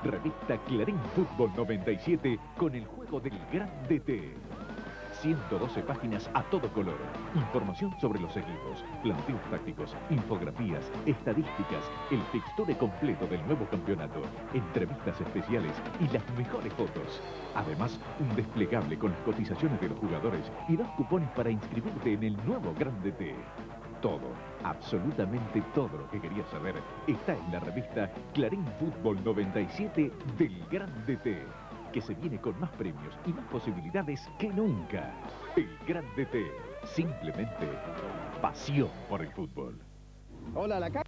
Revista Clarín Fútbol 97 con el juego del Gran DT. 112 páginas a todo color. Información sobre los equipos, planteos tácticos, infografías, estadísticas, el fixture completo del nuevo campeonato, entrevistas especiales y las mejores fotos. Además, un desplegable con las cotizaciones de los jugadores y 2 cupones para inscribirte en el nuevo Gran DT. Todo, absolutamente todo lo que querías saber está en la revista Clarín Fútbol 97 del Gran DT, que se viene con más premios y más posibilidades que nunca. El Gran DT, simplemente pasión por el fútbol. Hola, la